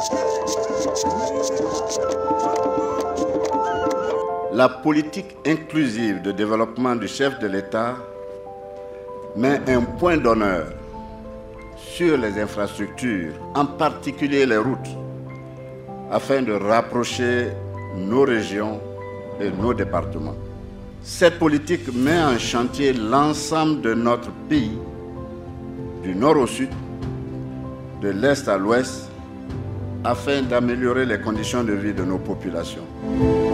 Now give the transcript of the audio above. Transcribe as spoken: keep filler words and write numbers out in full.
La politique inclusive de développement du chef de l'État met un point d'honneur sur les infrastructures, en particulier les routes, afin de rapprocher nos régions et nos départements. Cette politique met en chantier l'ensemble de notre pays, du nord au sud, de l'est à l'ouest, afin d'améliorer les conditions de vie de nos populations.